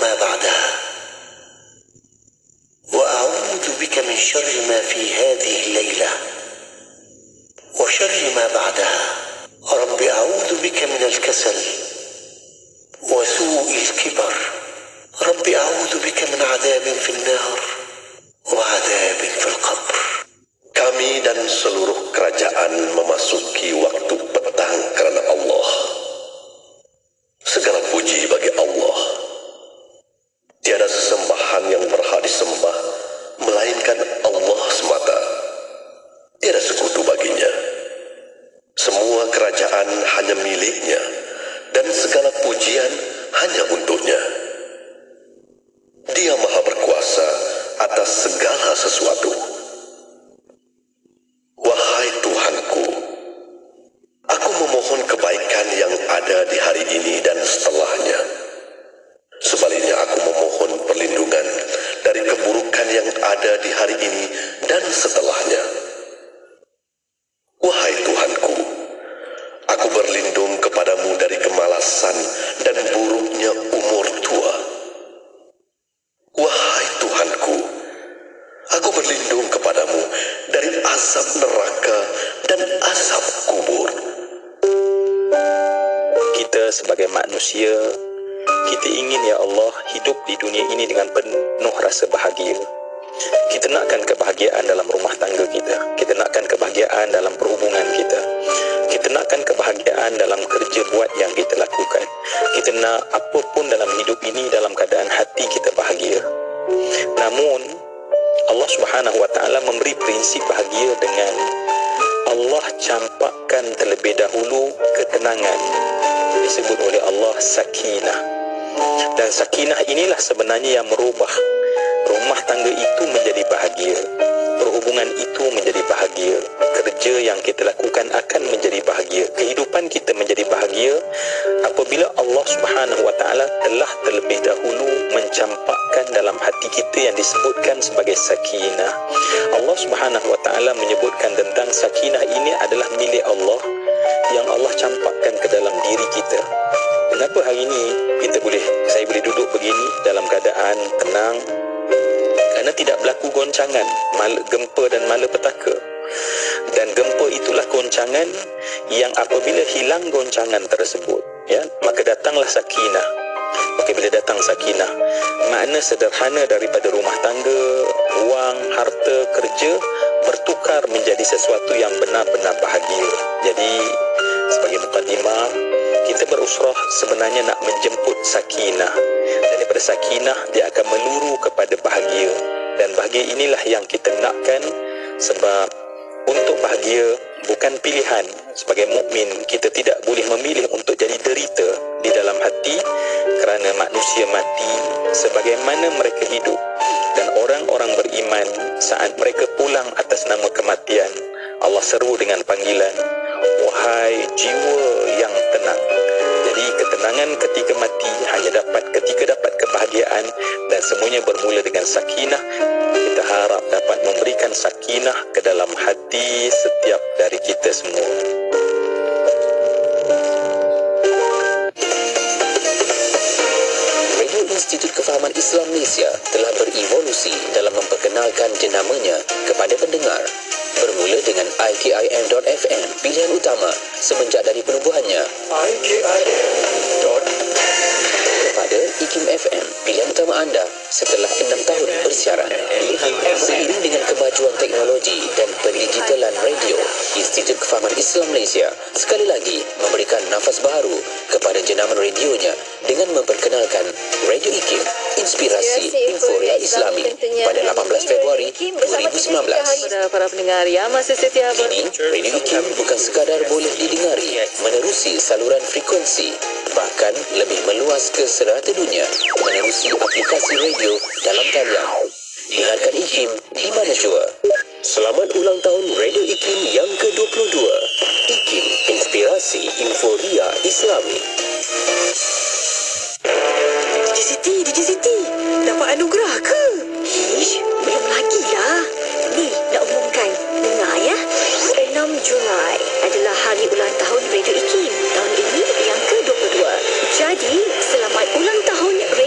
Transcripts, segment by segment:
ما بعدها وأعوذ بك من شر ما في هذه الليلة وشر ما بعدها. رب أعوذ بك من الكسل وسوء الكبر. رب أعوذ بك من عذاب في النار وعذاب في القبر. Kami dan seluruh kerajaan memasuki waktu petang karena Allah. Segala puji bagi Allah. Tiada sesembahan yang berhak disembah melainkan Allah semata. Tiada sekutu baginya. Semua kerajaan hanya miliknya dan segala pujian hanya untuknya. Dia maha berkuasa atas segala sesuatu. Wahai Tuhanku, aku memohon kebaikan yang ada di hari ini dan setelahnya. Sebaliknya aku memohon perlindungan dari keburukan yang ada di hari ini dan setelahnya. Wahai Tuhanku, aku berlindung kepadamu dari kemalasan dan buruknya umur tua. Wahai Tuhanku, aku berlindung kepadamu dari azab neraka dan azab kubur. Kita sebagai manusia, kita ingin ya Allah hidup di dunia ini dengan penuh rasa bahagia. Kita nakkan kebahagiaan dalam rumah tangga kita. Kita nakkan kebahagiaan dalam perhubungan kita. Kita nakkan kebahagiaan dalam kerja buat yang kita lakukan. Kita nak apapun dalam hidup ini dalam keadaan hati kita bahagia. Namun Allah Subhanahu wa taala memberi prinsip bahagia dengan Allah campakkan terlebih dahulu ketenangan. Disebut oleh Allah sakinah. Dan sakinah inilah sebenarnya yang merubah rumah tangga itu menjadi bahagia. Perhubungan itu menjadi bahagia. Kerja yang kita lakukan akan menjadi bahagia. Kehidupan kita menjadi bahagia apabila Allah Subhanahu wa taala telah terlebih dahulu mencampakkan dalam hati kita yang disebutkan sebagai sakinah. Allah Subhanahu wa taala menyebutkan tentang sakinah ini adalah milik Allah yang Allah campakkan ke dalam diri kita. Kenapa hari ini saya boleh duduk begini dalam keadaan tenang? Kerana tidak berlaku goncangan, gempa dan malapetaka. Dan gempa itulah goncangan yang apabila hilang goncangan tersebut, ya, maka datanglah sakinah. Maka bila datang sakinah, makna sederhana daripada rumah tangga, wang, harta, kerja bertukar menjadi sesuatu yang benar-benar bahagia. Jadi sebagai mukadimah, kita berusrah sebenarnya nak menjemput sakinah. Daripada sakinah dia akan meluru kepada bahagia. Dan bahagia inilah yang kita nakkan, sebab untuk bahagia bukan pilihan. Sebagai mukmin kita tidak boleh memilih untuk jadi derita di dalam hati, kerana manusia mati sebagaimana mereka hidup. Dan orang-orang beriman saat mereka pulang atas nama kematian, Allah seru dengan panggilan, wahai jiwa yang tenang. Jadi ketenangan ketika mati hanya dapat ketika dapat kebahagiaan, dan semuanya bermula dengan sakinah. Kita harap dapat memberikan sakinah ke dalam hati setiap dari kita semua. Radio Institut Kefahaman Islam Malaysia telah berevolusi dalam memperkenalkan jenamanya kepada pendengar. Bermula dengan IKIM.FM, pilihan utama semenjak dari penubuhannya. Kepada IKIM FM, pilihan utama anda setelah 6 tahun bersiaran. Seiring dengan kemajuan teknologi dan pendigitalan radio, Institut Kefahaman Islam Malaysia sekali lagi memberikan nafas baru kepada jenama radionya dengan memperkenalkan Radio IKIM, Inspirasi Inforia Islami pada 18 Februari 2019. Para pendengar yang masih setia Kini, Radio IKIM bukan sekadar boleh didengari menerusi saluran frekuensi, bahkan lebih meluas ke serata dunia menerusi aplikasi radio dalam talian. Dengarkan IKIM di mana jua. Selamat ulang tahun Radio IKIM yang ke-22. IKIM, Inspirasi Inforia Islami. DJ Siti, dapat anugerah ke? Ish, belum lagi lah. Ni, nak umumkan. Dengar ya. 6 Julai adalah hari ulang tahun Radio IKIM. Tahun ini yang ke-22. Jadi, selamat ulang tahun Radio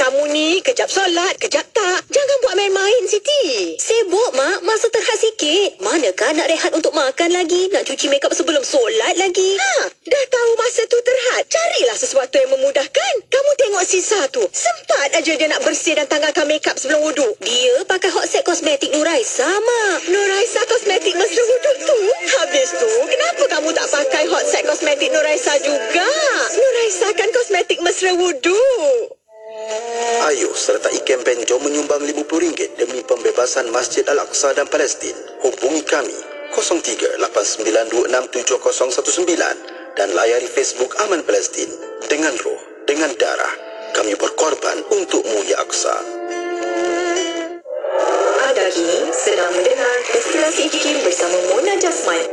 kamu ni kejap solat, kejap tak. Jangan buat main-main, Siti. Sibuk, Mak. Masa terhad sikit. Manakah nak rehat untuk makan lagi? Nak cuci makeup sebelum solat lagi? Dah tahu masa tu terhad. Carilah sesuatu yang memudahkan. Kamu tengok Sisa tu. Sempat aja dia nak bersih dan tanggalkan makeup sebelum wuduk. Dia pakai hot set kosmetik Nuraisa, Mak. Nuraisa kosmetik mesra wuduk tu? Habis tu, kenapa kamu tak pakai hot set kosmetik Nuraisa juga? Nuraisa kan kosmetik mesra wuduk. Ayo sertai kempen Jom menyumbang RM50 demi pembebasan Masjid Al-Aqsa dan Palestin. Hubungi kami 0389267019 dan layari Facebook Aman Palestin. Dengan roh, dengan darah, kami berkorban untukmu ya Aqsa. Anda kini sedang mendengar Destilasi IKIM bersama Mona Jasman.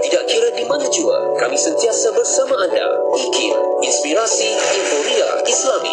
Tidak kira di mana jua, kami sentiasa bersama anda. IKIM, Inspirasi Inforia Islami.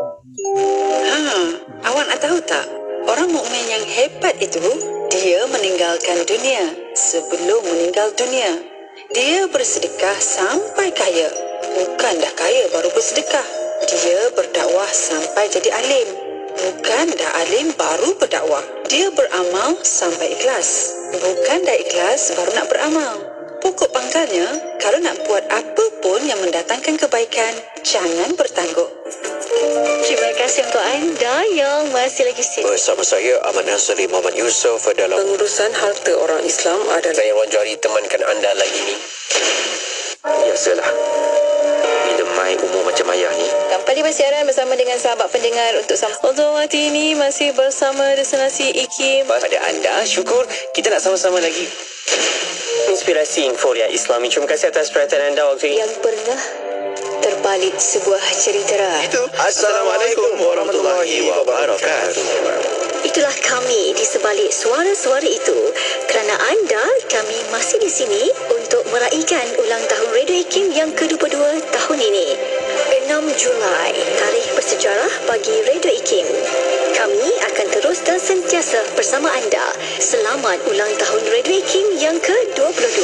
Awak nak tahu tak? Orang mukmin yang hebat itu, dia meninggalkan dunia sebelum meninggal dunia. Dia bersedekah sampai kaya. Bukan dah kaya baru bersedekah. Dia berdakwah sampai jadi alim. Bukan dah alim baru berdakwah. Dia beramal sampai ikhlas. Bukan dah ikhlas baru nak beramal. Pokok pangkalnya, kalau nak buat apa pun yang mendatangkan kebaikan, jangan bertangguk. Terima kasih untuk anda yang masih lagi setia. Bersama saya Ahmad Nazari Muhammad Yusof dalam Pengurusan harta orang Islam adalah... Saya Wan Johari temankan anda lagi ni. Biasalah. Bila mai umur macam ayah ni. Kembali bersiaran bersama dengan sahabat pendengar untuk waktu ini masih bersama destinasi IKIM. Pada anda, syukur kita nak sama-sama lagi. Inspirasi Inforia Islami. Terima kasih atas perhatian anda waktu ini. Yang pernah terbalik sebuah cerita Itu. Assalamualaikum warahmatullahi wabarakatuh. Itulah kami di sebalik suara-suara itu. Kerana anda, kami masih di sini untuk meraihkan ulang tahun Radio IKIM yang ke-22 tahun ini. 6 Julai, tarikh bersejarah bagi Radio IKIM. Kami akan terus dan sentiasa bersama anda. Selamat ulang tahun Radio IKIM yang ke-22.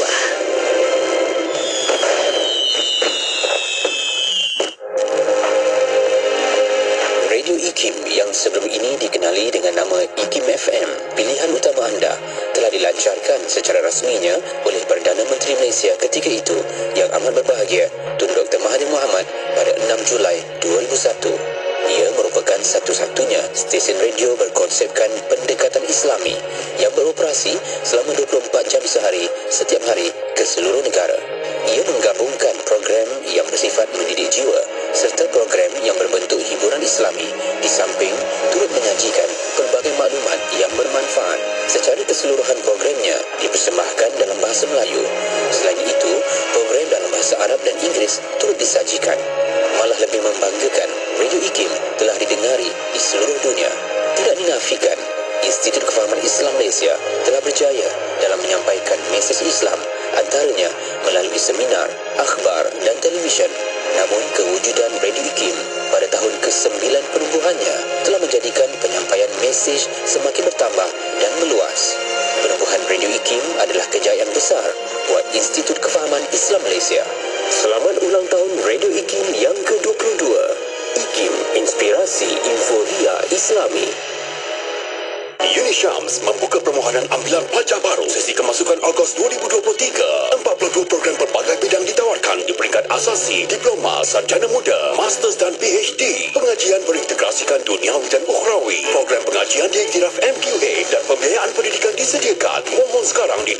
IKIM yang sebelum ini dikenali dengan nama IKIM FM, pilihan utama anda, telah dilancarkan secara rasminya oleh Perdana Menteri Malaysia ketika itu yang amat berbahagia, Tun Dr. Mahathir Mohamad pada 6 Julai 2001. Ia merupakan satu-satunya stesen radio berkonsepkan pendekatan Islami yang beroperasi selama 24 jam sehari setiap hari ke seluruh negara. Ia menggabungkan program yang bersifat mendidik jiwa serta program yang berbentuk hiburan Islami di samping turut menyajikan pelbagai maklumat yang bermanfaat. Secara keseluruhan programnya dipersembahkan dalam bahasa Melayu. Selain itu, program dalam bahasa Arab dan Inggeris turut disajikan. Malah lebih membanggakan, Radio IKIM telah didengari di seluruh dunia. Tidak dinafikan, Institut Kefahaman Islam Malaysia telah berjaya dalam menyampaikan mesej Islam, antaranya melalui seminar, akhbar dan televisyen. Namun kewujudan Radio IKIM pada tahun ke-9 penubuhannya telah menjadikan penyampaian mesej semakin bertambah dan meluas. Penubuhan Radio IKIM adalah kejayaan besar buat Institut Kefahaman Islam Malaysia. Selamat ulang tahun Radio IKIM yang ke-22. IKIM, Inspirasi Inforia Islami. UniSyams membuka permohonan ambilan pelajar baru sesi kemasukan Ogos 2023. 42 program pelbagai bidang ditawarkan di peringkat asasi, diploma, sarjana muda, masters dan PhD. Pengajian berintegrasikan duniawi dan ukhrawi. Program pengajian diiktiraf MQA dan pembiayaan pendidikan disediakan. Mohon sekarang di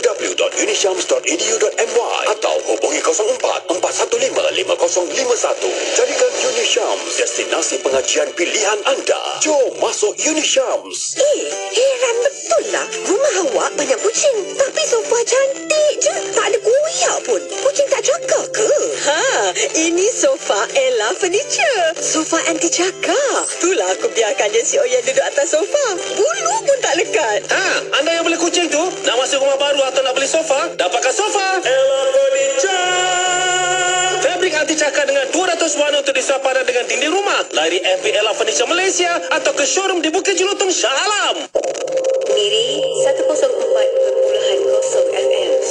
www.unisyams.edu.my atau hubungi 04 415 5051. Jadikan UniSyams destinasi pengajian pilihan anda. Jom masuk UniSyams. Heran betul lah. Rumah awak banyak kucing. Tapi sofa cantik je. Tak ada koyak pun. Kucing tak cakap ke? Ini sofa Ella Furniture. Sofa anti cakap. Itulah aku biarkan je si Oyen duduk atas sofa. Bulu pun tak lekat. Anda yang beli kucing tu, nak masuk rumah baru atau nak beli sofa, dapatkan sofa Ella Furniture. Fabrik anti cakar dengan 200 warna untuk disepadan dengan dinding rumah. Layari FB Ella Furniture Malaysia atau ke showroom di Bukit Jelutong, Shah Alam. Miri 104.0 FM.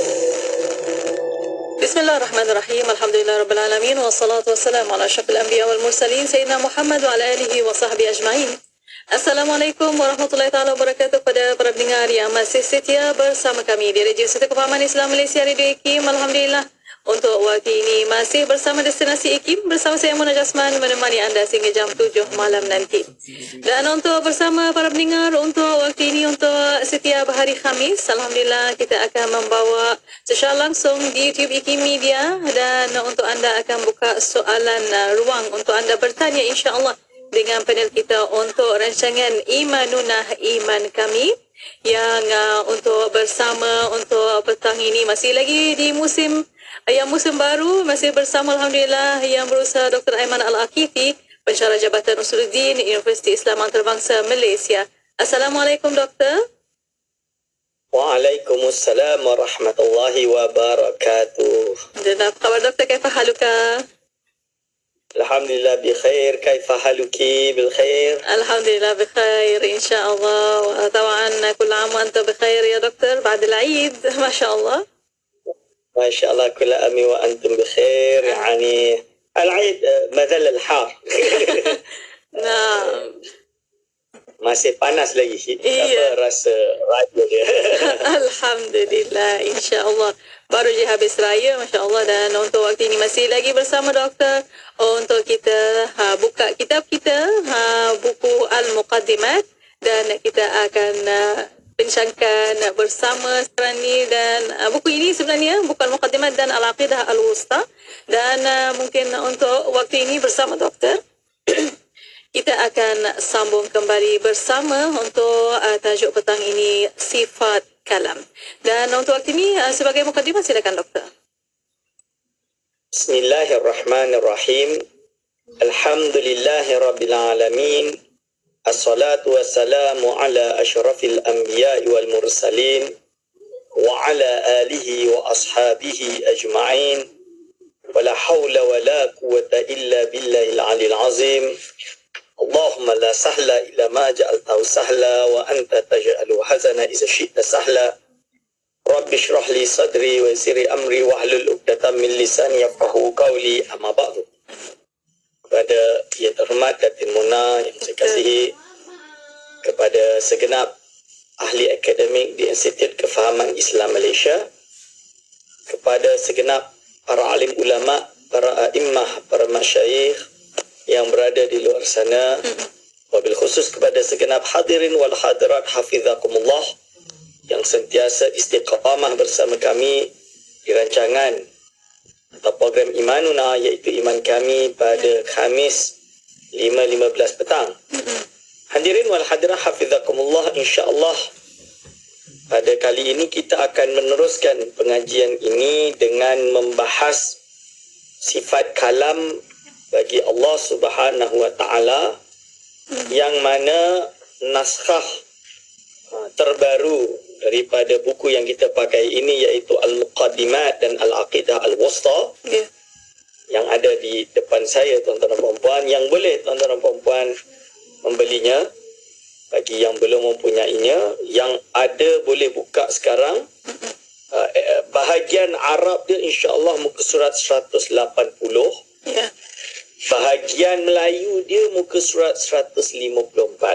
Bismillahirrahmanirrahim. Alhamdulillah Rabbil Alamin. Wassalatu wassalamu ala asyrafil anbiya wal mursalin Sayyidina Muhammad wa ala alihi wa sahbihi ajma'in. Assalamualaikum warahmatullahi taala wabarakatuh kepada para pendengar yang masih setia bersama kami di Radio Institut Kefahaman Islam Malaysia Radio IKIM. Alhamdulillah. Untuk waktu ini masih bersama destinasi IKIM bersama saya Mona Jasman menemani anda sehingga jam 7 malam nanti. Dan untuk bersama para pendengar untuk waktu ini untuk setiap hari Khamis, alhamdulillah kita akan membawa secara langsung di YouTube IKIM Media dan untuk anda akan buka soalan ruang untuk anda bertanya insya-Allah dengan panel kita untuk rancangan Imanunah Iman Kami yang untuk bersama untuk petang ini masih lagi di musim baru, masih bersama alhamdulillah yang berusaha Dr. Aiman Al-Aqifi, pensyarah Jabatan Usuluddin Universiti Islam Antarabangsa Malaysia. Assalamualaikum doktor. Waalaikumsalam warahmatullahi wabarakatuh. Dan apa khabar doktor? Kaifa haluka? Alhamdulillah bikhair. Kaifa haluki bil khair? Alhamdulillah bikhair insyaallah. طبعا كل عام وانت بخير يا دكتور بعد العيد ما شاء الله. ما شاء الله كل عام وانتم بخير. يعني العيد مازال الحار. نعم. Masih panas lagi. Iya. Apa rasa raya dia? Alhamdulillah, insyaAllah. Baru je habis raya, Masya Allah. Dan untuk waktu ini masih lagi bersama doktor untuk kita buka kitab kita, buku Al-Muqaddimat. Dan kita akan bincangkan bersama sekarang ni. Dan buku ini sebenarnya buku Al-Muqaddimat dan Al-Aqidah Al-Wusta. Dan mungkin untuk waktu ini bersama doktor kita akan sambung kembali bersama untuk tajuk petang ini, sifat kalam. Dan untuk waktu ini sebagai mukadimah silakan doktor. Bismillahirrahmanirrahim. Alhamdulillahi rabbil alamin. Assalatu wassalamu ala asyrafil anbiya'i wal mursalin wa ala alihi wa ashabihi ajma'in. Wala hawla wala quwwata illa billahil aliyil azim. Allahumma la sahla illa ma ja'altahu sahla wa anta taj'alu hazana idza syi'ta sahla. Rabbi shrah li sadri wa yassir li amri wahlul 'uqdatam min lisani yafqahu qawli. Amma ba'du. Kepada yang terhormat Datin Mona yang saya kasihi, kepada segenap ahli akademik di Institut Kefahaman Islam Malaysia, kepada segenap para alim ulama, para a'immah, para masyayikh yang berada di luar sana, wabil khusus kepada segenap hadirin wal hadirat hafizakumullah yang sentiasa istiqamah bersama kami di rancangan atau program Imanuna, iaitu iman kami pada Khamis 5.15 petang. Hadirin wal hadirat hafizakumullah, insya-Allah pada kali ini kita akan meneruskan pengajian ini dengan membahas sifat kalam bagi Allah Subhanahu wa taala, yang mana naskah terbaru daripada buku yang kita pakai ini iaitu Al-Muqaddimat dan Al-Aqidah Al-Wusta, yang ada di depan saya, tuan-tuan dan puan-puan, yang boleh tuan-tuan dan puan-puan membelinya. Bagi yang belum mempunyainya, yang ada boleh buka sekarang. Bahagian Arab dia insya-Allah muka surat 180. Ya. Bahagian Melayu dia muka surat 154.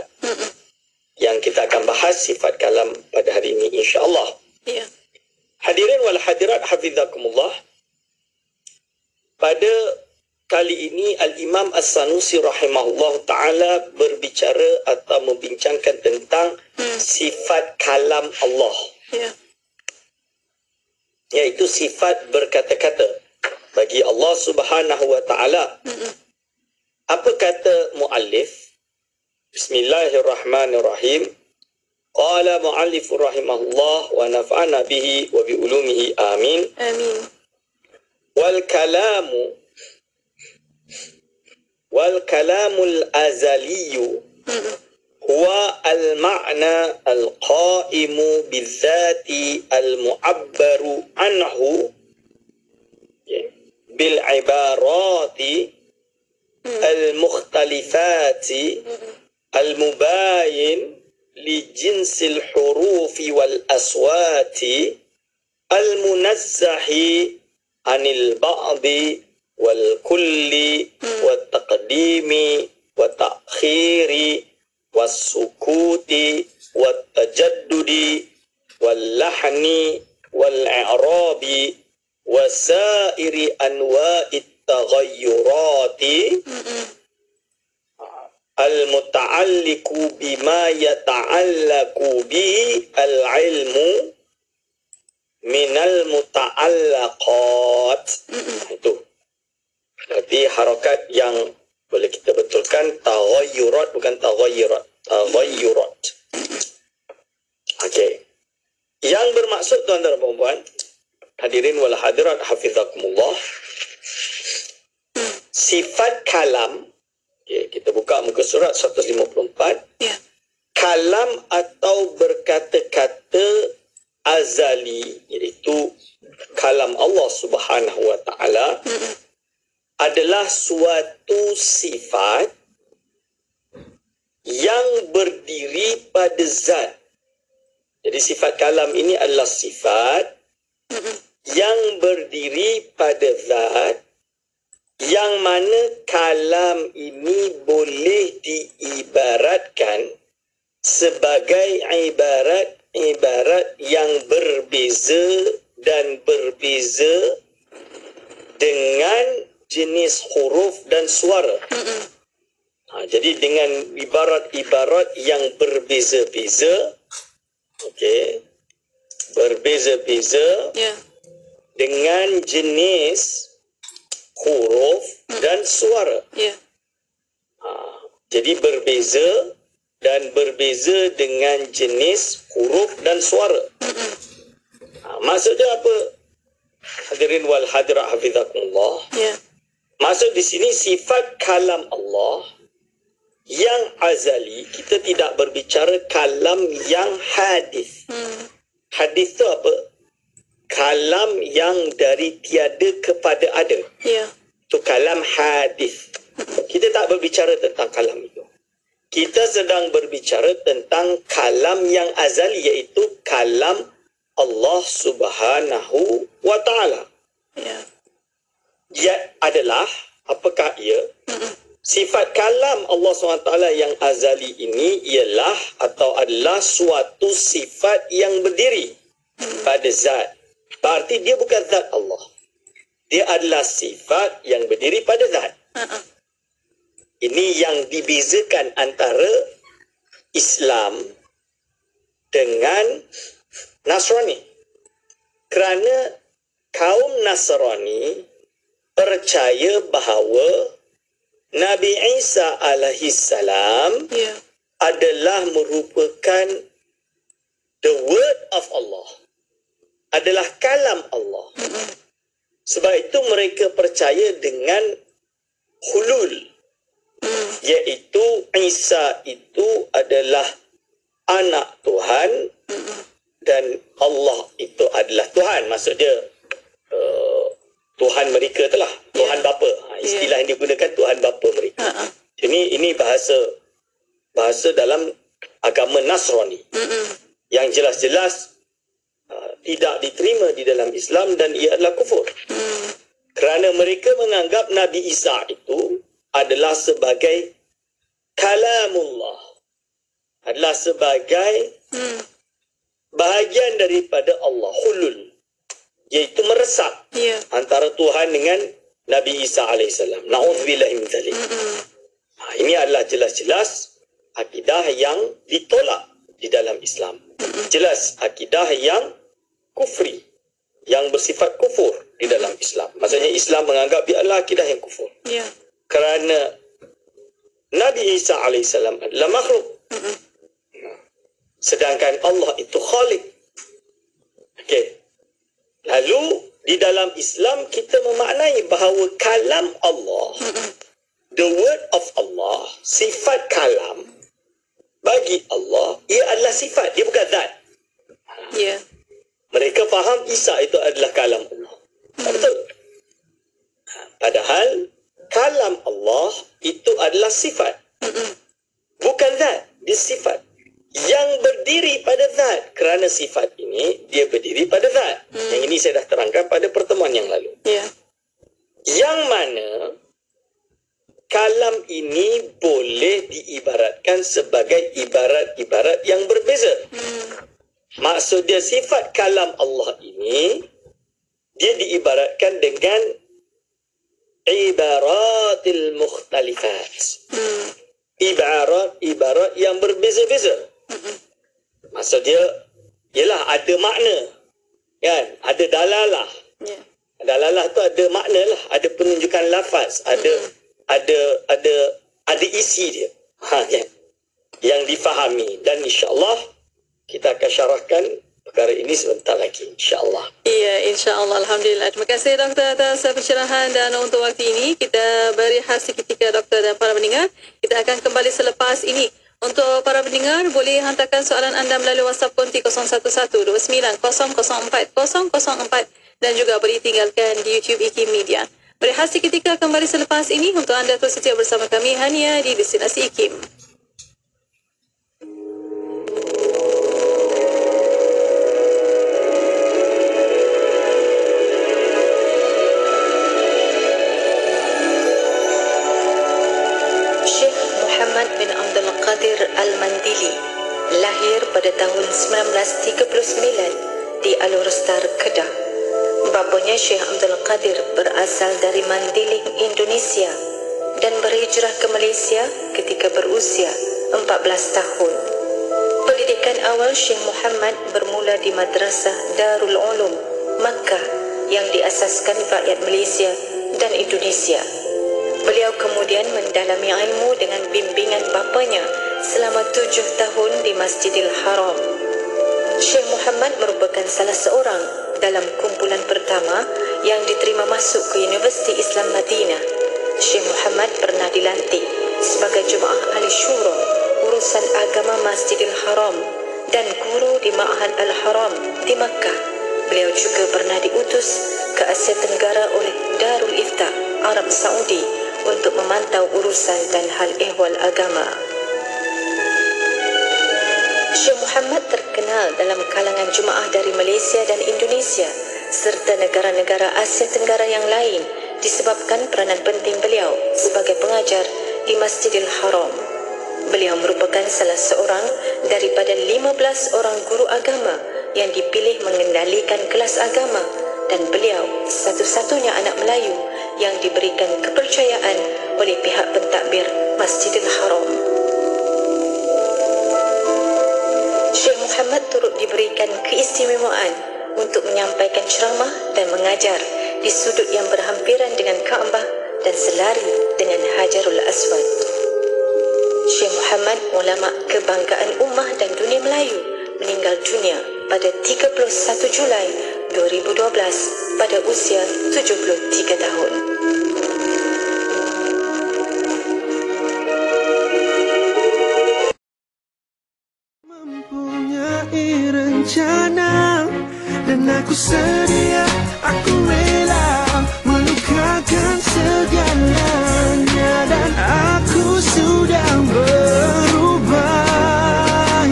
Yang kita akan bahas sifat kalam pada hari ini insya-Allah. Ya. Hadirin wal hadirat hafizakumullah. Pada kali ini Al-Imam As-Sanusi rahimahullah ta'ala berbicara atau membincangkan tentang sifat kalam Allah. Ya. Iaitu sifat berkata-kata bagi Allah Subhanahu wa taala. Apa kata muallif? Bismillahirrahmanirrahim. Qala muallif rahimahullah wa nafa'ana bihi wa bi ulumihi amin. Amin. Wal kalamul azaliyu huwa al-ma'na al-qa'imu bidzati al-mu'abbaru anhu bil ibarati al-mukhtalifati al-mubayin li jinsil hurufi wal aswati al-munazzahi anil ba'di wal kulli wat taqdimi wat ta'khiri was sukuti wat tajaddudi wal lahni wal i'rabi wasairi anwa'it taghayyurati al-muta'alliqu bima yata'allaqu bihi al-ilmu minal muta'allaqat. Itu berarti harakat yang boleh kita betulkan taghayyurat, bukan taghayyirat. Taghayyurat. Okey. Yang bermaksud tuan-tuan dan puan-puan, hadirin wal hadirat hafizakumullah, sifat kalam, okay, kita buka muka surat 154. Ya. Kalam atau berkata-kata azali, iaitu kalam Allah Subhanahu wa taala, adalah suatu sifat yang berdiri pada zat. Jadi sifat kalam ini adalah sifat yang berdiri pada zat, yang mana kalam ini boleh diibaratkan sebagai ibarat yang berbeza dan berbeza dengan jenis huruf dan suara. Jadi dengan ibarat-ibarat yang berbeza-beza, berbeza-beza dengan jenis huruf dan suara. Jadi berbeza dan berbeza dengan jenis huruf dan suara. Maksudnya apa? Hadirin wal hadirat hafizakumullah. Maksud di sini sifat kalam Allah yang azali, kita tidak berbicara kalam yang hadis. Hadis itu apa? Kalam yang dari tiada kepada ada. Itu kalam hadis. Kita tak berbicara tentang kalam itu. Kita sedang berbicara tentang kalam yang azali, iaitu kalam Allah Subhanahu wa taala. Ia adalah, apakah ia? Sifat kalam Allah SWT yang azali ini ialah atau adalah suatu sifat yang berdiri pada zat. Berarti dia bukan zat Allah. Dia adalah sifat yang berdiri pada zat. Ini yang dibezakan antara Islam dengan Nasrani. Kerana kaum Nasrani percaya bahawa Nabi Isa alaihi salam adalah merupakan the word of Allah, adalah kalam Allah. Sebab itu mereka percaya dengan hulul, iaitu Isa itu adalah anak Tuhan dan Allah itu adalah Tuhan. Maksudnya Tuhan mereka itulah, Tuhan Bapa. Istilah yang digunakan Tuhan Bapa mereka. Ini bahasa dalam agama Nasrani yang jelas-jelas tidak diterima di dalam Islam dan ia adalah kufur. Kerana mereka menganggap Nabi Isa itu adalah sebagai kalamullah, adalah sebagai bahagian daripada Allah, hulul, iaitu meresap antara Tuhan dengan Nabi Isa AS. Na'udzubillahi min dzalik. Ini adalah jelas-jelas akidah yang ditolak di dalam Islam. Jelas akidah yang kufri, yang bersifat kufur di dalam Islam. Maksudnya Islam menganggap dia adalah akidah yang kufur. Kerana Nabi Isa AS adalah makhluk. Sedangkan Allah itu khalik. Lalu di dalam Islam kita memaknai bahawa kalam Allah, the word of Allah, sifat kalam bagi Allah, ia adalah sifat, dia bukan zat. Mereka faham Isa itu adalah kalam Allah. Betul? Padahal kalam Allah itu adalah sifat, bukan zat, dia sifat yang berdiri pada zat. Kerana sifat ini dia berdiri pada zat. Yang ini saya dah terangkan pada pertemuan yang lalu. Yang mana kalam ini boleh diibaratkan sebagai ibarat-ibarat yang berbeza. Maksudnya sifat kalam Allah ini dia diibaratkan dengan ibaratil mukhtalifat. Ibarat yang berbeza-beza. Maksudnya ialah ada makna, kan? Ada dalalah. Dalalah tu ada makna lah, ada penunjukan lafaz, ada isi dia. Kan? Yang difahami, dan insya-Allah kita akan syarahkan perkara ini sebentar lagi, insya-Allah. Iya, insya-Allah. Alhamdulillah. Terima kasih doktor atas pencerahan, dan untuk waktu ini kita beri khas seketika doktor dan para pendengar. Kita akan kembali selepas ini Untuk para pendengar, boleh hantarkan soalan anda melalui WhatsApp konti 0112904004 dan juga boleh tinggalkan di YouTube IKIM Media. Berehat seketika kembali selepas ini untuk anda terus setia bersama kami hanya di Destinasi IKIM. Bin Abdul Qadir Al-Mandili lahir pada tahun 1939 di Alor-Star, Kedah. Bapanya Syekh Abdul Qadir berasal dari Mandiling, Indonesia dan berhijrah ke Malaysia ketika berusia 14 tahun. Pendidikan awal Syekh Muhammad bermula di Madrasah Darul Ulum, Makkah yang diasaskan rakyat Malaysia dan Indonesia. Beliau kemudian mendalami ilmu dengan bimbingan bapanya selama 7 tahun di Masjidil Haram. Syekh Muhammad merupakan salah seorang dalam kumpulan pertama yang diterima masuk ke Universiti Islam Madinah. Syekh Muhammad pernah dilantik sebagai Jemaah Ahli Syura urusan agama Masjidil Haram dan guru di Ma'had Al-Haram di Makkah. Beliau juga pernah diutus ke Asia Tenggara oleh Darul Ifta Arab Saudi untuk memantau urusan dan hal ehwal agama. Syekh Muhammad terkenal dalam kalangan jemaah dari Malaysia dan Indonesia serta negara-negara Asia Tenggara yang lain disebabkan peranan penting beliau sebagai pengajar di Masjidil Haram. Beliau merupakan salah seorang daripada 15 orang guru agama yang dipilih mengendalikan kelas agama dan beliau satu-satunya anak Melayu yang diberikan kepercayaan oleh pihak pentadbir Masjidil Haram. Syekh Muhammad turut diberikan keistimewaan untuk menyampaikan ceramah dan mengajar di sudut yang berhampiran dengan Kaabah dan selari dengan Hajarul Aswad. Syekh Muhammad, ulama kebanggaan ummah dan dunia Melayu, meninggal dunia pada 31 Julai 2012 pada usia 73 tahun. Mempunyai rencana dan aku sedia, aku rela melukakan segalanya dan aku sudah berubah.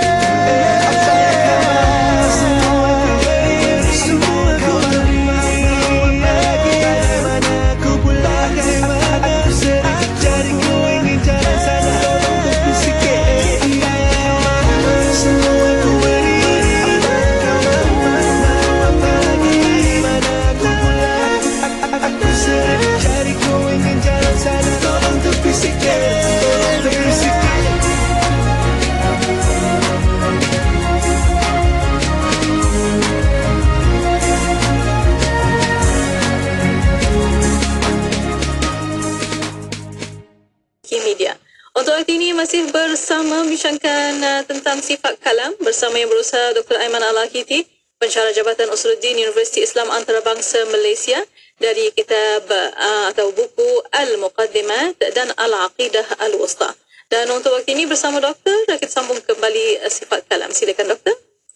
Semua ku beri, bagaimana ku pulang, bagaimana aku sedih, jadi ku ingin jalan sana untuk sikit. Semua ku beri, bagaimana aku pulang, aku sedih, jadi ku ingin jalan sana untuk sikit, untuk sikit. Media. Untuk hari ini masih bersama bincangkan tentang sifat kalam bersama yang berusaha Dr. Aiman Al-Akiti, pensyarah Jabatan Usuluddin Universiti Islam Antarabangsa Malaysia dari kitab atau buku Al-Muqaddimat dan Al-Aqidah Al-Wusta. Dan untuk waktu ini bersama doktor kita sambung kembali sifat kalam. Silakan doktor.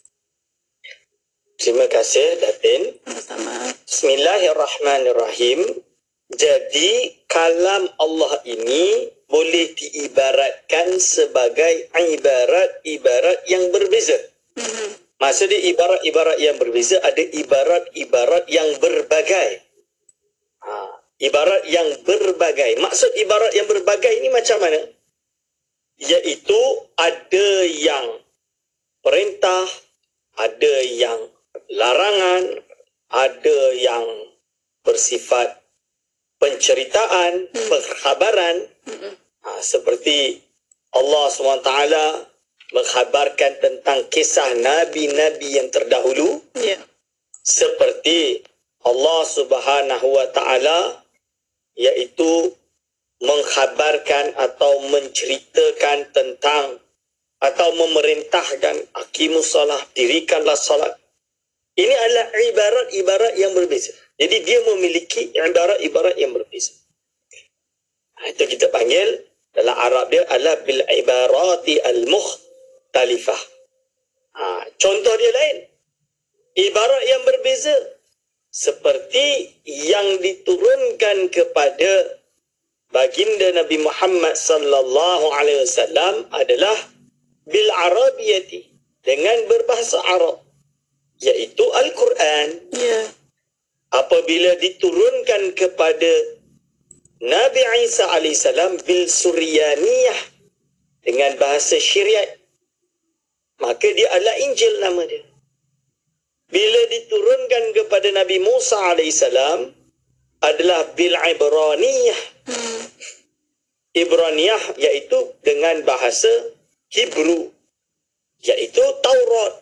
Terima kasih Datin. Sama-sama. Bismillahirrahmanirrahim. Jadi kalam Allah ini boleh diibaratkan sebagai ibarat-ibarat yang berbeza. Maksudnya ibarat-ibarat yang berbeza ada ibarat-ibarat yang berbagai. Ibarat yang berbagai. Maksud ibarat yang berbagai ini macam mana? Iaitu ada yang perintah, ada yang larangan, ada yang bersifat penceritaan, perkhabaran. Seperti Allah SWT mengkhabarkan tentang kisah nabi-nabi yang terdahulu. Seperti Allah Subhanahu wa Ta'ala iaitu mengkhabarkan atau menceritakan tentang atau memerintahkan aqimus salah, dirikanlah salat. Ini adalah ibarat-ibarat yang berbeza. Jadi dia memiliki ibarat-ibarat yang berbeza. Itu kita panggil dalam Arab dia adalah bil ibarati al mukhtalifah. Contoh dia lain. Ibarat yang berbeza seperti yang diturunkan kepada baginda Nabi Muhammad sallallahu alaihi wasallam adalah bil arabiyati, dengan berbahasa Arab, iaitu Al-Quran. Apabila diturunkan kepada Nabi Isa alaihissalam bil suryaniyah, dengan bahasa Syriat, maka dia adalah Injil nama dia. Bila diturunkan kepada Nabi Musa alaihissalam adalah bil ibraniyah. Ibraniyah iaitu dengan bahasa Hebrew, iaitu Taurat.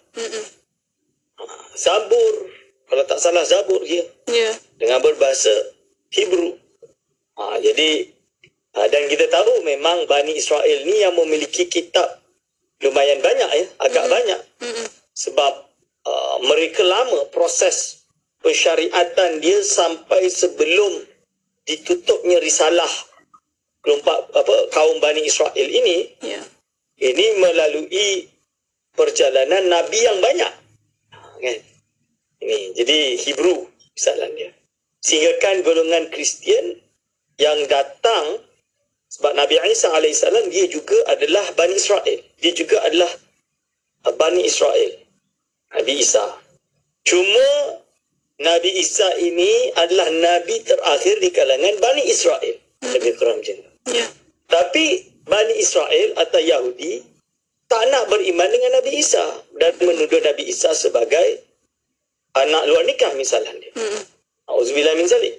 Zabur, kalau tak salah Zabur dia, dengan berbahasa Hebrew. Jadi dan kita tahu memang Bani Israel ni yang memiliki kitab lumayan banyak, agak banyak. Sebab mereka lama proses pensyariatan dia sampai sebelum ditutupnya risalah kelompok kaum Bani Israel ini. Ini melalui perjalanan Nabi yang banyak, kan? Ini jadi Hebrew misalan dia. Sehingga kan golongan Kristian yang datang, sebab Nabi Isa alaihissalam dia juga adalah Bani Israel. Dia juga adalah Bani Israel, Nabi Isa. Cuma Nabi Isa ini adalah Nabi terakhir di kalangan Bani Israel. Lebih kurang macam tu. Tapi Bani Israel atau Yahudi tak nak beriman dengan Nabi Isa dan menuduh Nabi Isa sebagai anak luar nikah misalnya dia. Auzubillah min zalik.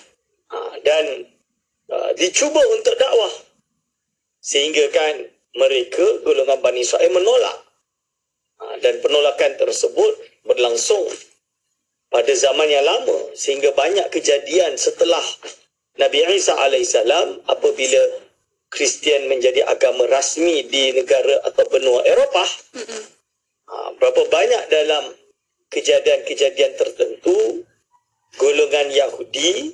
Dan dicuba untuk dakwah, sehingga kan mereka golongan Bani Israel menolak. Dan penolakan tersebut berlangsung pada zaman yang lama, sehingga banyak kejadian setelah Nabi Isa alaihissalam apabila Kristian menjadi agama rasmi di negara atau benua Eropah. Berapa banyak dalam kejadian-kejadian tertentu golongan Yahudi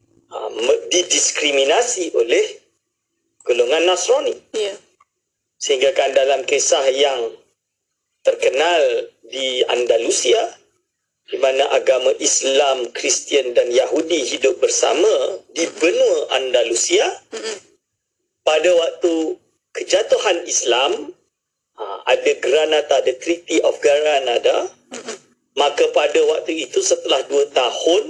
didiskriminasi oleh golongan Nasrani. Sehingga kan dalam kisah yang terkenal di Andalusia, di mana agama Islam, Kristian dan Yahudi hidup bersama di benua Andalusia. Pada waktu kejatuhan Islam, ada Granada, ada Treaty of Granada. Maka pada waktu itu setelah 2 tahun,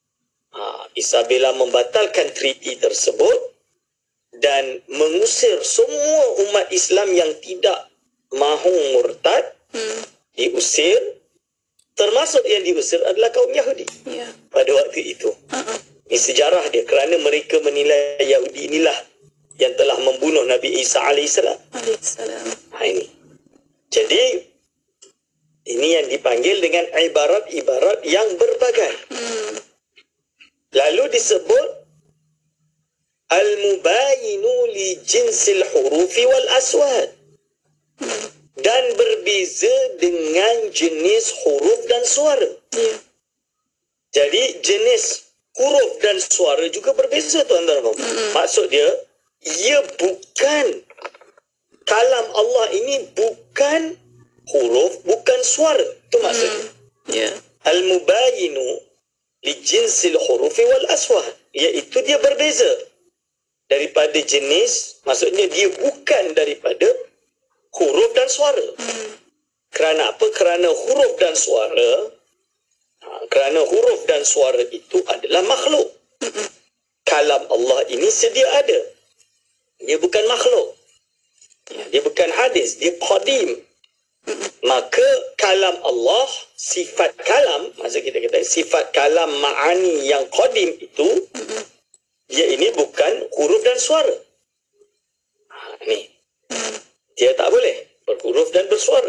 Isabella membatalkan treaty tersebut dan mengusir semua umat Islam yang tidak mahu murtad. Diusir, termasuk yang diusir adalah kaum Yahudi pada waktu itu. Ini sejarah dia, kerana mereka menilai Yahudi inilah yang telah membunuh Nabi Isa alaihissalam. Ini. Jadi ini yang dipanggil dengan ibarat-ibarat yang berbagai. Lalu disebut al-mubayinu li jinsil hurufi wal aswad, dan berbeza dengan jenis huruf dan suara. Jadi jenis huruf dan suara juga berbeza, tuan-tuan. Maksud dia, ia bukan, kalam Allah ini bukan huruf, bukan suara. Itu maksudnya. Al-mubayinu li jinsil hurufi wal aswad, iaitu dia berbeza daripada jenis, maksudnya dia bukan daripada huruf dan suara. Kerana apa? Kerana huruf dan suara, kerana huruf dan suara itu adalah makhluk. Kalam Allah ini sedia ada. Dia bukan makhluk. Dia bukan hadis, dia qadim. Maka kalam Allah, sifat kalam, maksud kita kata sifat kalam ma'ani yang qadim itu, dia ini bukan huruf dan suara. Ni. Dia tak boleh berhuruf dan bersuara.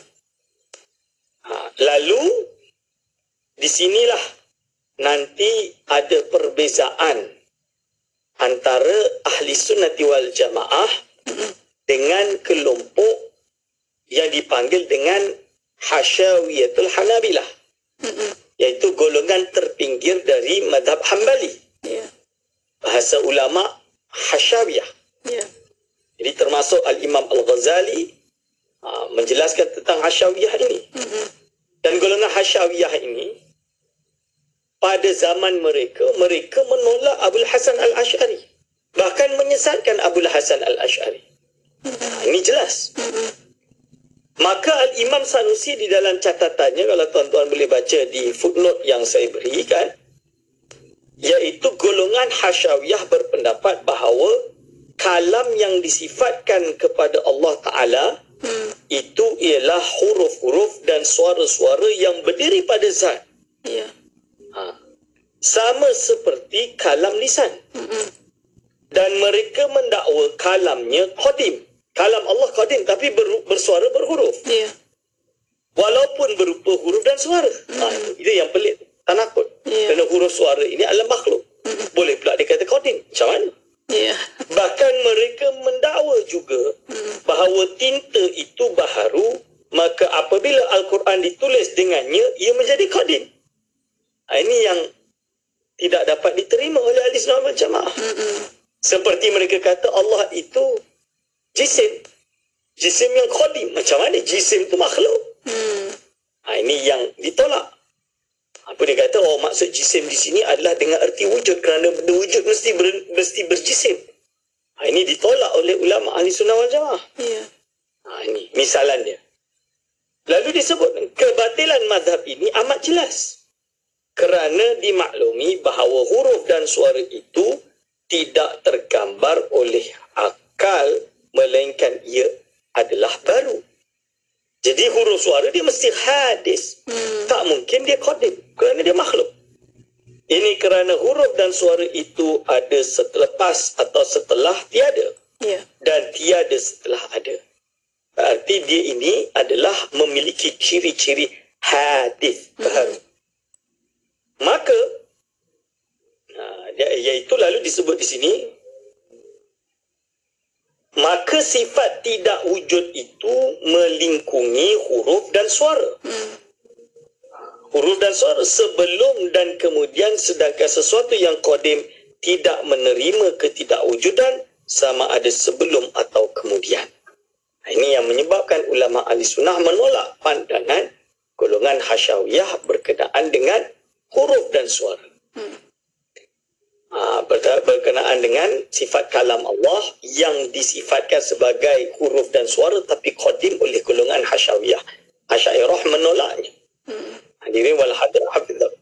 Lalu di sinilah nanti ada perbezaan antara ahli sunnati wal jamaah dengan kelompok yang dipanggil dengan Hasyawiyatul Hanabilah, iaitu golongan terpinggir dari madhab Hambali. Bahasa ulama Hasyawiyah. Jadi termasuk Al-Imam Al-Ghazali menjelaskan tentang Hasyawiyah ini. Dan golongan Hasyawiyah ini pada zaman mereka menolak Abul Hasan Al-Ash'ari. Bahkan menyesatkan Abul Hasan Al-Ash'ari. Ini jelas. Maka Al-Imam Sanusi di dalam catatannya, kalau tuan-tuan boleh baca di footnote yang saya berikan, iaitu golongan Hasyawiyah berpendapat bahawa kalam yang disifatkan kepada Allah Ta'ala itu ialah huruf-huruf dan suara-suara yang berdiri pada zat. Sama seperti kalam lisan. Dan mereka mendakwa kalamnya qadim. Kalam Allah qadim, tapi bersuara berhuruf. Walaupun berupa huruf dan suara. Itu yang pelik. Tanakut. Kerana huruf suara ini adalah makhluk. Boleh pula dikata qadim. Macam mana? Bahkan mereka mendakwa juga bahawa tinta itu baharu, maka apabila Al-Quran ditulis dengannya, ia menjadi qadim. Ini yang tidak dapat diterima oleh ahli sunnah wal jamaah. Seperti mereka kata Allah itu jisim. Jisim yang qadim. Macam mana jisim itu makhluk? Ini yang ditolak. Apa dia kata? Maksud jisim di sini adalah dengan erti wujud, kerana benda wujud mesti berjisim. Ini ditolak oleh ulama ahli sunnah wal jamaah. Ini misalan dia. Lalu disebut kebatilan mazhab ini amat jelas. Kerana dimaklumi bahawa huruf dan suara itu tidak tergambar oleh akal, melainkan ia adalah baru. Jadi huruf suara dia mesti hadis. Tak mungkin dia qadim, kerana dia makhluk. Ini kerana huruf dan suara itu ada selepas atau setelah tiada. Dan tiada setelah ada. Berarti dia ini adalah memiliki ciri-ciri hadis baru. Maka iaitu lalu disebut di sini, maka sifat tidak wujud itu melingkungi huruf dan suara. Huruf dan suara sebelum dan kemudian, sedangkan sesuatu yang qadim tidak menerima ketidakwujudan sama ada sebelum atau kemudian. Ini yang menyebabkan ulama ahli sunnah menolak pandangan golongan Hasyawiyah berkenaan dengan huruf dan suara. Berkenaan dengan sifat kalam Allah yang disifatkan sebagai huruf dan suara tapi qadim oleh golongan Hasyawiyah. Asy'ariyah menolaknya. Hadirin wal hadirat hafizah.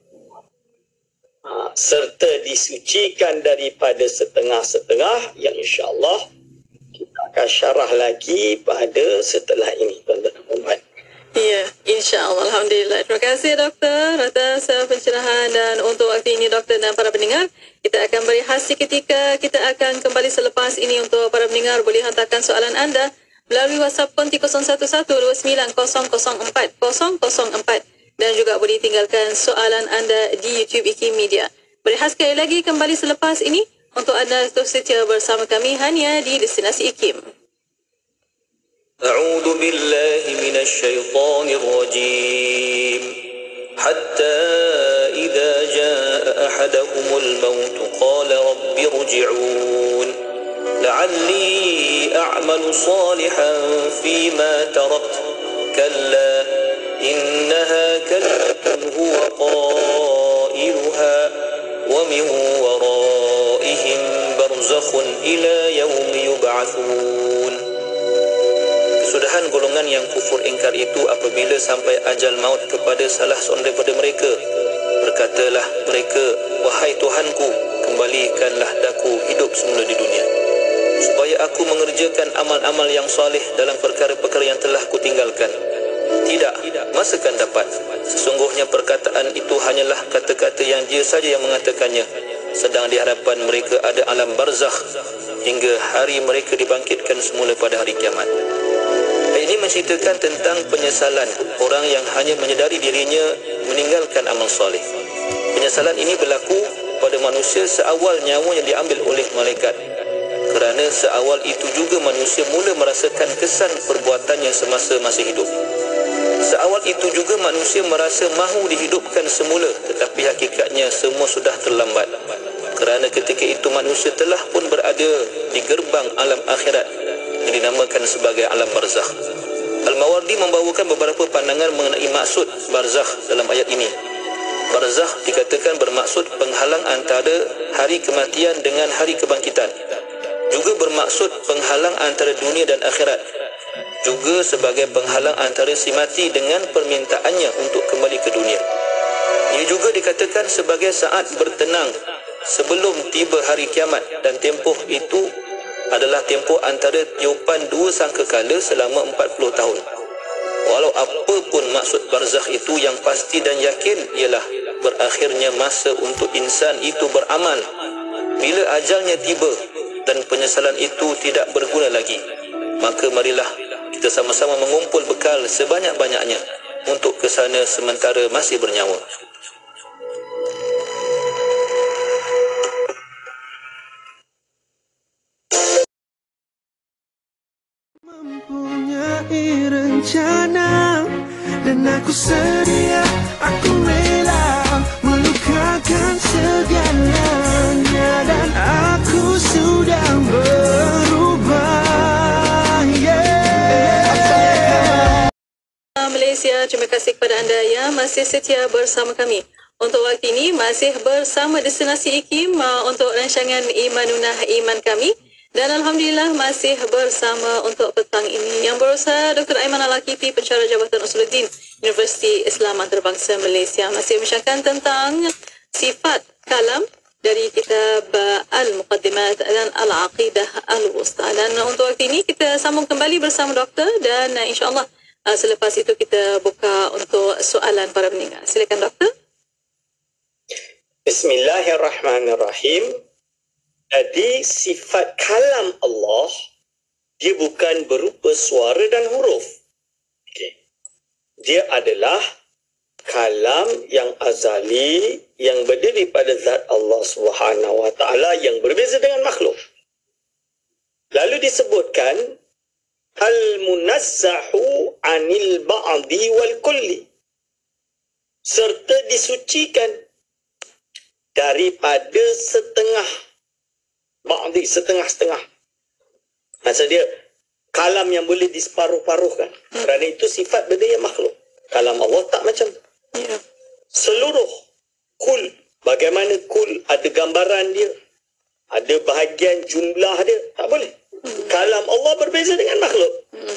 Serta disucikan daripada setengah-setengah yang insya-Allah kita akan syarah lagi pada setelah ini, tuan-tuan dan puan-puan. Ya, insya-Allah. Alhamdulillah. Terima kasih doktor atas pencerahan, dan untuk waktu ini doktor dan para pendengar, kita akan berehat seketika. Kita akan kembali selepas ini. Untuk para pendengar, boleh hantarkan soalan anda melalui WhatsApp konti 01129004 dan juga boleh tinggalkan soalan anda di YouTube IKIM Media. Berehat sekali lagi kembali selepas ini. Untuk anda terus setia bersama kami hanya di Destinasi IKIM. أعوذ بالله من الشيطان الرجيم حتى إذا جاء أحدهم الموت قال رب ارجعون لعلي أعمل صالحا فيما تركت كلا إنها كلمة هو قائلها ومن ورائهم برزخ إلى يوم يبعثون. Kesudahan golongan yang kufur ingkar itu apabila sampai ajal maut kepada salah seorang daripada mereka, berkatalah mereka, wahai Tuhanku, kembalikanlah daku hidup semula di dunia, supaya aku mengerjakan amal-amal yang saleh dalam perkara-perkara yang telah kutinggalkan. Tidak, masakan dapat. Sesungguhnya perkataan itu hanyalah kata-kata yang dia saja yang mengatakannya, sedang di hadapan mereka ada alam barzakh hingga hari mereka dibangkitkan semula pada hari kiamat. Ini menceritakan tentang penyesalan orang yang hanya menyedari dirinya meninggalkan amal soleh. Penyesalan ini berlaku pada manusia seawal nyawanya diambil oleh malaikat. Kerana seawal itu juga manusia mula merasakan kesan perbuatannya semasa masih hidup. Seawal itu juga manusia merasa mahu dihidupkan semula, tetapi hakikatnya semua sudah terlambat. kerana ketika itu manusia telah pun berada di gerbang alam akhirat yang dinamakan sebagai alam barzakh. Al-Mawardi membawakan beberapa pandangan mengenai maksud barzakh dalam ayat ini. Barzakh dikatakan bermaksud penghalang antara hari kematian dengan hari kebangkitan. Juga bermaksud penghalang antara dunia dan akhirat. Juga sebagai penghalang antara si mati dengan permintaannya untuk kembali ke dunia. Ia juga dikatakan sebagai saat bertenang sebelum tiba hari kiamat, dan tempoh itu adalah tempoh antara tiupan dua sangkakala selama 40 tahun. Walau apa pun maksud barzakh itu, yang pasti dan yakin ialah berakhirnya masa untuk insan itu beramal bila ajalnya tiba dan penyesalan itu tidak berguna lagi. Maka marilah kita sama-sama mengumpul bekal sebanyak-banyaknya untuk ke sana sementara masih bernyawa. Mempunyai rencana dan aku sedia, aku rela melukakan segalanya, dan aku sudah berubah. Malaysia, terima kasih kepada anda yang masih setia bersama kami. Untuk waktu ini masih bersama Destinasi IKIM untuk rancangan Imanunah Iman kami. Dan Alhamdulillah masih bersama untuk petang ini yang berusaha Dr. Aiman Al-Akifi, Pensyarah Jabatan Usuluddin Universiti Islam Antarabangsa Malaysia, masih membicarakan tentang sifat kalam dari kitab Al-Muqaddimat dan Al-Aqidah Al-Wusta. Dan untuk waktu ini kita sambung kembali bersama doktor, dan insyaAllah selepas itu kita buka untuk soalan para pendengar. Silakan doktor. Bismillahirrahmanirrahim. Jadi sifat kalam Allah, dia bukan berupa suara dan huruf. Okay. Dia adalah kalam yang azali, yang berdiri pada zat Allah Subhanahu Wa Taala, yang berbeza dengan makhluk. Lalu disebutkan al-munazzahu anil ba'di wal kulli, serta disucikan daripada setengah, ba'di setengah-setengah. Maksud dia kalam yang boleh diseparuh-paruhkan. Kerana itu sifat benda yang makhluk. Kalam Allah tak macam seluruh kul. Bagaimana kul ada gambaran dia, ada bahagian jumlah dia, tak boleh. Kalam Allah berbeza dengan makhluk.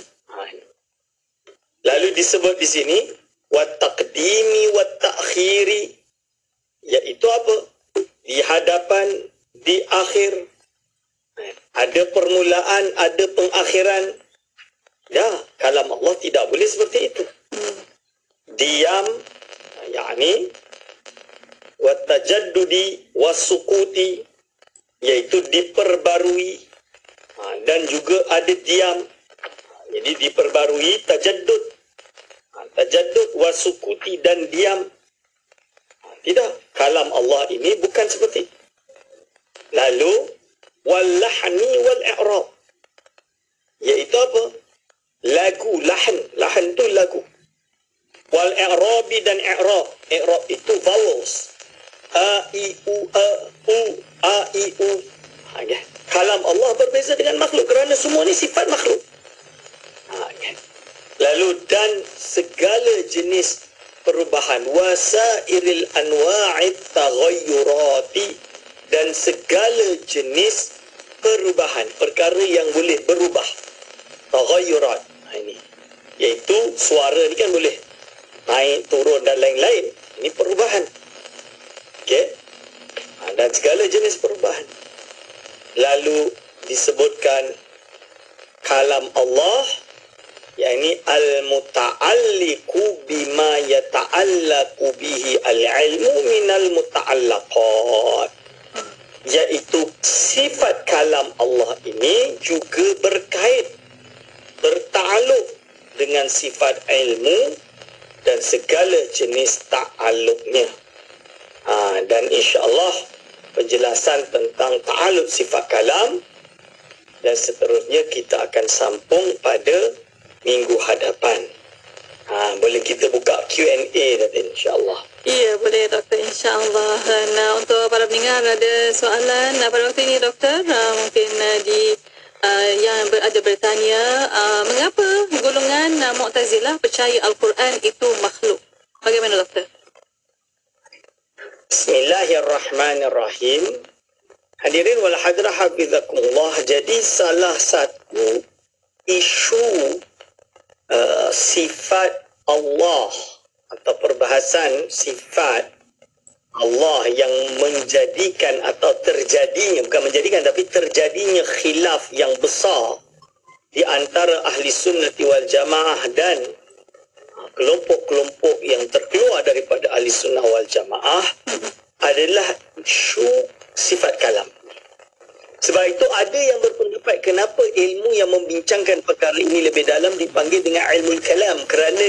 Lalu disebut di sini wa taqdimi wa ta'khiri, iaitu apa? Di hadapan, di akhir, ada permulaan, ada pengakhiran. Ya, kalam Allah tidak boleh seperti itu. Diam, yakni wa tajaddudi wa sukuti, iaitu diperbarui, dan juga ada diam. Jadi diperbarui, tajaddud, tajaddud wa sukuti, dan diam. Tidak, kalam Allah ini bukan seperti itu. Lalu wal-lahni wal-i'rab, iaitu apa? Lagu, lahan tu lagu. Wal-i'rabi dan i'rab. I'rab itu vowels. A, I, U, A, U, A, I, U. Kalam Allah berbeza dengan makhluk kerana semua ni sifat makhluk. Lalu dan segala jenis perubahan, wasairil anwa'it taghayyurati, dan segala jenis perubahan, perkara yang boleh berubah, taghayyurat. Ini iaitu suara ni kan boleh naik, turun dan lain-lain. Ini perubahan. Okey. Dan segala jenis perubahan. Lalu disebutkan kalam Allah, yakni al-muta'alliqu bima yata'allaqu bihi al-ilmu minal muta'allaqat, iaitu sifat kalam Allah ini juga berkait, bertakluk dengan sifat ilmu dan segala jenis ta'alluqnya. Dan insya-Allah penjelasan tentang ta'alluq sifat kalam dan seterusnya kita akan sambung pada minggu hadapan. Boleh kita buka Q&A nanti insya-Allah. Ya, boleh doktor, insya-Allah. Dan untuk para pendengar ada soalan pada waktu ini doktor, mungkin yang ada bertanya, mengapa golongan Mu'tazilah percaya Al-Quran itu makhluk? Bagaimana doktor? Bismillahirrahmanirrahim. Hadirin wal hadirah hafizakumullah. Jadi salah satu isu sifat Allah atau perbahasan sifat Allah yang menjadikan atau terjadinya, bukan menjadikan tapi terjadinya khilaf yang besar di antara ahli sunnati wal jamaah dan kelompok-kelompok yang terkeluar daripada ahli sunnah wal jamaah adalah isu sifat kalam. Sebab itu ada yang berpendapat kenapa ilmu yang membincangkan perkara ini lebih dalam dipanggil dengan ilmu kalam, kerana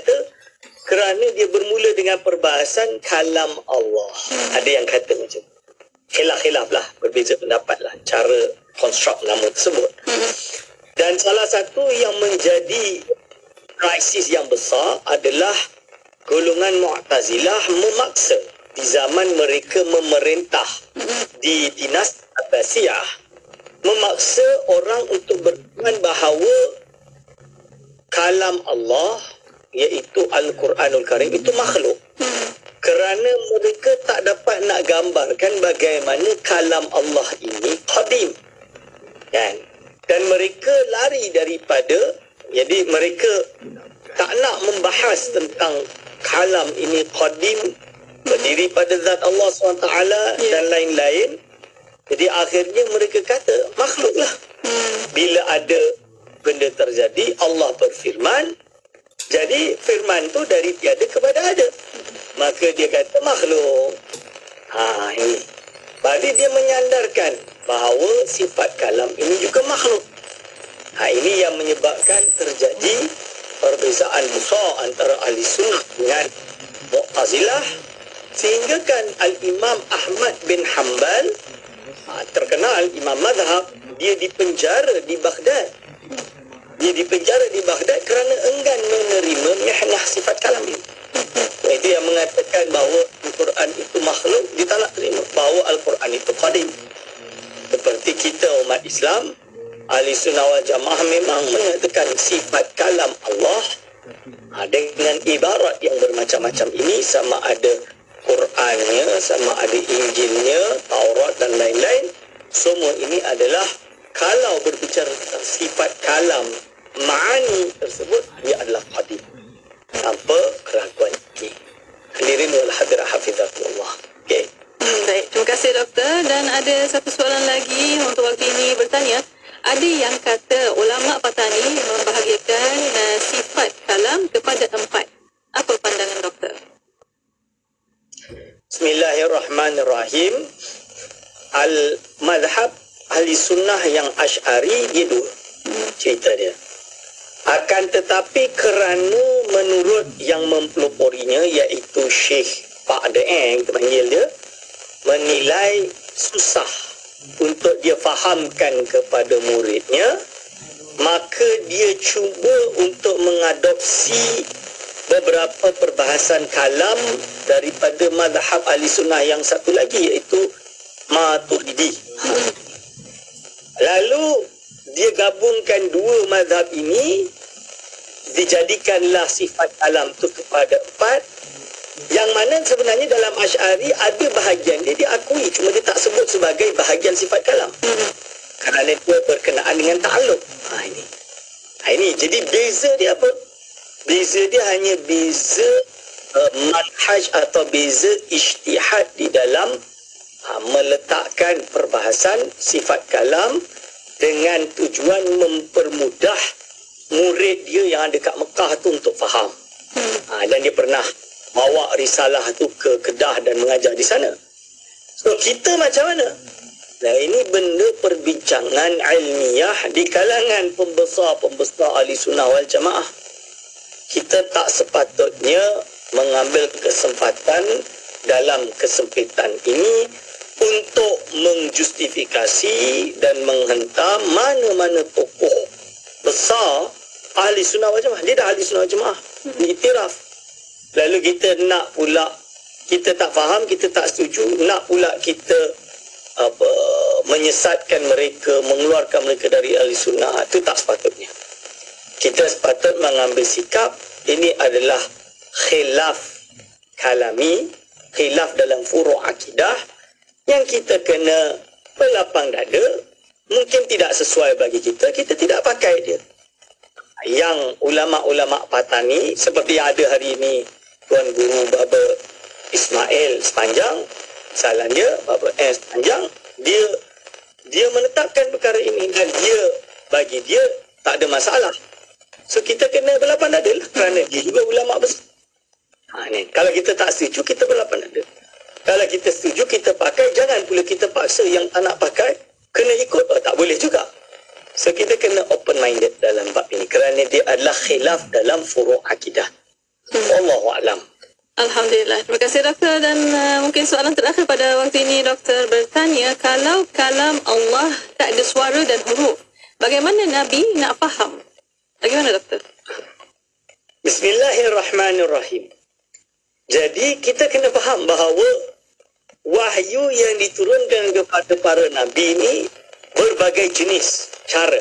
dia bermula dengan perbahasan kalam Allah. Ada yang kata macam khilaf lah, berbeza pendapat lah cara konstruk nama tersebut. Dan salah satu yang menjadi krisis yang besar adalah golongan Mu'tazilah memaksa di zaman mereka memerintah di dinasti Abbasiyah, memaksa orang untuk beriman bahawa kalam Allah iaitu Al-Quranul Karim itu makhluk, kerana mereka tak dapat nak gambarkan bagaimana kalam Allah ini qadim, kan? Dan mereka lari daripada, jadi mereka tak nak membahas tentang kalam ini qadim, berdiri pada zat Allah SWT dan lain-lain. Jadi akhirnya mereka kata makhluklah. Bila ada benda terjadi, Allah berfirman, jadi firman tu dari tiada kepada ada, maka dia kata makhluk. Ini berarti dia menyandarkan bahawa sifat kalam ini juga makhluk. Ini yang menyebabkan terjadi perbezaan besar antara ahli sunnah dengan Mu'tazilah, sehingga kan Al-Imam Ahmad bin Hanbal, terkenal imam mazhab, dia dipenjara di Baghdad. Dia dipenjara di Baghdad kerana enggan menerima mihnah sifat kalam ini. Itu yang mengatakan bahawa Al-Quran itu makhluk, dia tak nak terima bahawa Al-Quran itu qadim. Seperti kita umat Islam, ahli sunnah wal jamaah memang mengatakan sifat kalam Allah dengan ibarat yang bermacam-macam ini, sama ada Qurannya, sama ada Injilnya, Taurat dan lain-lain. Semua ini adalah, kalau berbicara tentang sifat kalam, ma'ani tersebut, dia adalah qadim, tanpa keraguan ini. Hadirin wal hadirat hafizatullah. Okay. Baik, terima kasih doktor. Dan ada satu soalan lagi untuk waktu ini bertanya. Ada yang kata ulama Patani membahagikan sifat kalam kepada 4. Apa pandangan doktor? Bismillahirrahmanirrahim. Al-madhab ahli sunnah yang Asy'ari dia dua cerita dia. Akan tetapi kerana menurut yang mempeloporinya, iaitu Syekh Pak Daeng, kita panggil dia, menilai susah untuk dia fahamkan kepada muridnya, maka dia cuba untuk mengadopsi beberapa perbahasan kalam daripada mazhab ahli sunnah yang satu lagi, iaitu Maturidi. Lalu dia gabungkan dua mazhab ini, dijadikanlah sifat kalam itu kepada 4, yang mana sebenarnya dalam Asy'ari ada bahagian dia diakui, cuma dia tak sebut sebagai bahagian sifat kalam, kerana dia berkenaan dengan ta'alluq. Ini jadi beza dia apa? Beza dia hanya beza manhaj atau beza ijtihad di dalam meletakkan perbahasan sifat kalam dengan tujuan mempermudah murid dia yang ada kat Mekah tu untuk faham. Dan dia pernah bawa risalah tu ke Kedah dan mengajar di sana. So kita macam mana? Nah, ini benda perbincangan ilmiah di kalangan pembesar-pembesar ahli sunnah wal jamaah. Kita tak sepatutnya mengambil kesempatan dalam kesempitan ini untuk menjustifikasi dan menghentam mana-mana tokoh besar ahli sunnah wal jamaah. Dia dah ahli sunnah wal jamaah, diiktiraf. Lalu kita nak pula kita tak faham, kita tak setuju, nak pula kita menyesatkan mereka, mengeluarkan mereka dari ahli sunnah, itu tak sepatutnya. Kita sepatut mengambil sikap ini adalah khilaf kalami, khilaf dalam furu' akidah yang kita kena berlapang dada. Mungkin tidak sesuai bagi kita, kita tidak pakai dia. Yang ulama-ulama Patani seperti yang ada hari ini, Tuan Guru Baba Ismail Sepanjang, salah dia Baba Sepanjang, dia menetapkan perkara ini dan bagi dia tak ada masalah. So kita kena berlapang dada lah, kerana dia juga ulama besar. Kalau kita tak setuju, kita berlapang dada. Kalau kita setuju, kita pakai. Jangan pula kita paksa yang tak nak pakai kena ikut. Tak boleh juga. So kita kena open minded dalam bab ini, kerana dia adalah khilaf dalam furu' akidah. Wallahu a'lam. Alhamdulillah. Terima kasih doktor, dan mungkin soalan terakhir pada waktu ini doktor bertanya, kalau kalam Allah tak ada suara dan huruf, bagaimana Nabi nak faham? Bagaimana doktor? Bismillahirrahmanirrahim. Jadi kita kena faham bahawa wahyu yang diturunkan kepada para nabi ini berbagai jenis cara.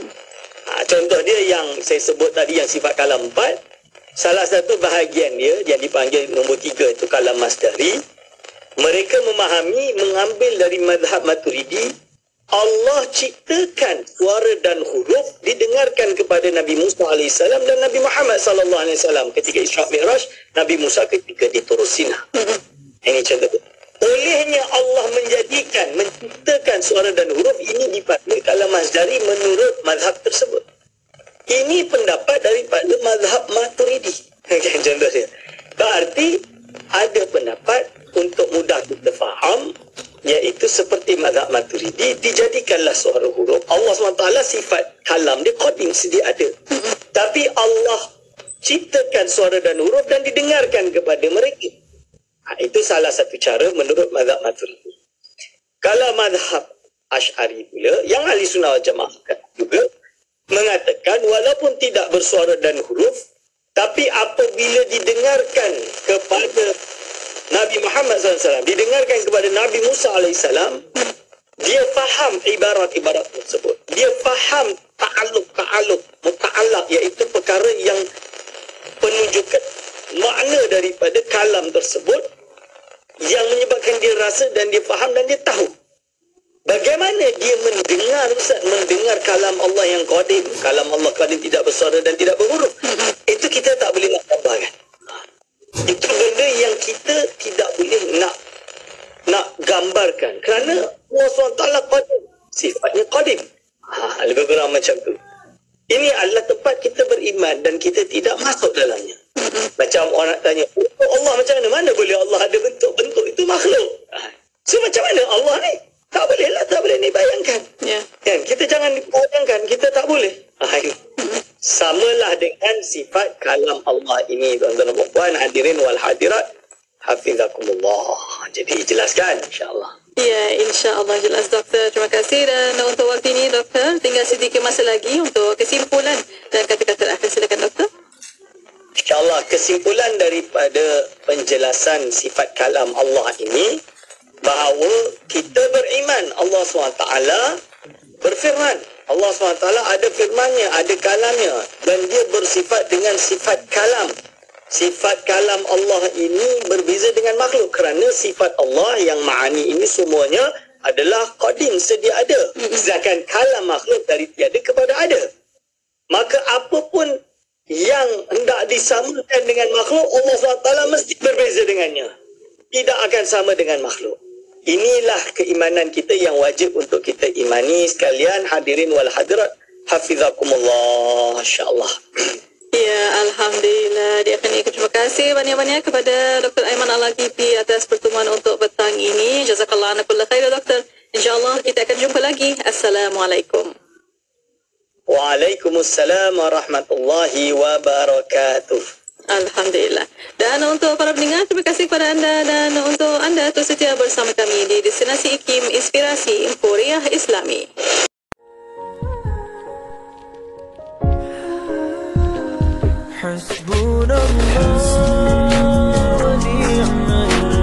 Contoh dia yang saya sebut tadi, yang sifat kalam 4. Salah satu bahagian dia yang dipanggil nombor 3 itu kalam masdari. Mereka memahami, mengambil dari mazhab Maturidi, Allah ciptakan suara dan huruf didengarkan kepada Nabi Musa AS dan Nabi Muhammad SAW ketika Isra Mi'raj, Nabi Musa ketika diturun Sina. Ini contoh. Olehnya Allah menciptakan suara dan huruf ini dipanggil kalam masdari menurut mazhab tersebut. Ini pendapat daripada mazhab Maturidi. Contoh dia. Berarti ada pendapat untuk mudah kita faham, iaitu seperti mazhab Maturidi, dijadikanlah suara huruf. Allah SWT sifat kalam dia qadim, sedia ada. Tapi Allah ciptakan suara dan huruf dan didengarkan kepada mereka. Itu salah satu cara menurut mazhab Maturidi. Kalau mazhab Asy'ari pula, yang ahli sunnah wal jamaah juga mengatakan walaupun tidak bersuara dan huruf, tapi apabila didengarkan kepada Nabi Muhammad SAW, didengarkan kepada Nabi Musa AS, dia faham ibarat-ibarat tersebut. Dia faham ta'alluq, muta'allaq, iaitu perkara yang penunjukan makna daripada kalam tersebut yang menyebabkan dia rasa dan dia faham dan dia tahu. Bagaimana dia mendengar kalam Allah yang qadim. Kalam Allah qadim tidak bersuara dan tidak berhuruf. Itu kita tak boleh nak gambarkan. Itu benda yang kita tidak boleh nak gambarkan, kerana Allah SWT qadim, sifatnya qadim. Lebih kurang macam tu. Ini adalah tempat kita beriman dan kita tidak masuk dalamnya. Macam orang tanya, Allah macam mana boleh Allah ada bentuk-bentuk, itu makhluk. So macam mana Allah ni? Tak boleh lah, tak boleh ni bayangkan. Kan? Kita jangan bayangkan, kita tak boleh. Samalah dengan sifat kalam Allah ini, tuan-tuan dan puan, hadirin wal hadirat, hafizakumullah. Jadi jelaskan insya-Allah. Ya, insya-Allah jelas doktor. Terima kasih, dan untuk waktu ini doktor tinggal sedikit masa lagi untuk kesimpulan dan kata-kata terakhir. Silakan doktor. InsyaAllah kesimpulan daripada penjelasan sifat kalam Allah ini, bahawa kita beriman Allah SWT berfirman. Allah SWT ada firmannya, ada kalamnya, dan dia bersifat dengan sifat kalam. Sifat kalam Allah ini berbeza dengan makhluk, kerana sifat Allah yang ma'ani ini semuanya adalah qadim, sedia ada. Sedangkan kalam makhluk dari tiada kepada ada. Maka apapun yang hendak disamakan dengan makhluk, Allah SWT mesti berbeza dengannya. Tidak akan sama dengan makhluk. Inilah keimanan kita yang wajib untuk kita imani sekalian, hadirin wal hadirat, hafizakumullah, insyaAllah. Ya, Alhamdulillah. Terima kasih banyak-banyak kepada Dr. Aiman Al-Aghibi atas pertemuan untuk petang ini. Jazakallah ana kulla khair, Doktor. InsyaAllah kita akan jumpa lagi. Assalamualaikum. Waalaikumsalam warahmatullahi wabarakatuh. Alhamdulillah. Dan untuk para pendengar, terima kasih kepada anda, dan untuk anda terus setia bersama kami di Destinasi IKIM Inspirasi Korea Islami. Hasbunallah wa ni'mal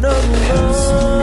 subhanallah.